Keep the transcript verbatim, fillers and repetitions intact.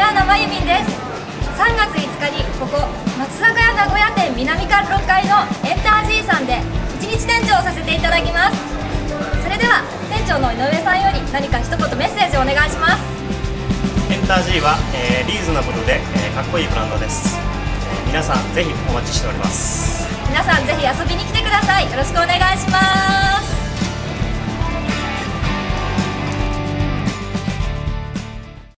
原生由美です。さんがついつかにここ松坂屋名古屋店南館ろっかいのエンター G さんでいちにち店長をさせていただきます。それでは店長の井上さんより何か一言メッセージをお願いします。 エンター G は、えー、リーズナブルで、えー、かっこいいブランドです。えー、皆さんぜひお待ちしております。 皆さんぜひ遊びに来てください。よろしくお願いします。